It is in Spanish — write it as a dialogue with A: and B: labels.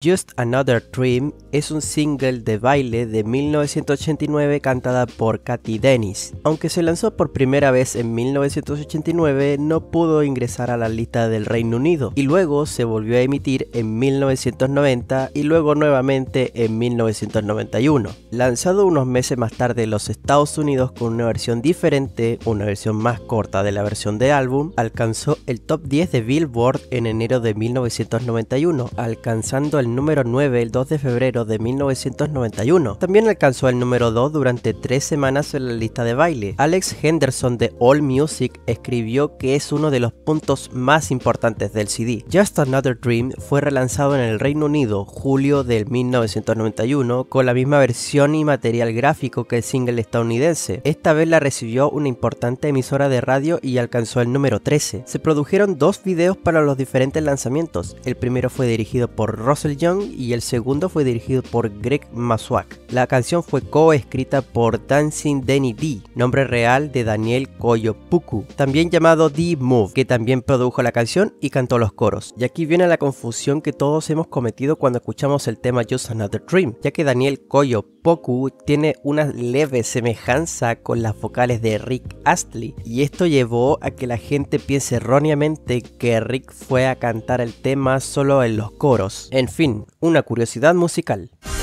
A: Just Another Dream es un single de baile de 1989 cantada por Cathy Dennis. Aunque se lanzó por primera vez en 1989, no pudo ingresar a la lista del Reino Unido y luego se volvió a emitir en 1990 y luego nuevamente en 1991. Lanzado unos meses más tarde en los Estados Unidos con una versión diferente, una versión más corta de la versión de álbum, alcanzó el top 10 de Billboard en enero de 1991, alcanzando el número 9 el 2 de febrero de 1991. También alcanzó el número 2 durante 3 semanas en la lista de baile. Alex Henderson de AllMusic escribió que es uno de los puntos más importantes del CD. Just Another Dream fue relanzado en el Reino Unido julio de 1991 con la misma versión y material gráfico que el single estadounidense. Esta vez la recibió una importante emisora de radio y alcanzó el número 13. Se produjeron 2 videos para los diferentes lanzamientos. El primero fue dirigido por Russell Young y el segundo fue dirigido por Greg Maswak. La canción fue coescrita por Dancing Danny D, nombre real de Daniel Koyopuku, también llamado D-Move, que también produjo la canción y cantó los coros. Y aquí viene la confusión que todos hemos cometido cuando escuchamos el tema Just Another Dream, ya que Daniel Koyopuku tiene una leve semejanza con las vocales de Rick Astley, y esto llevó a que la gente piense erróneamente que Rick fue a cantar el tema solo en los coros. En fin, una curiosidad musical.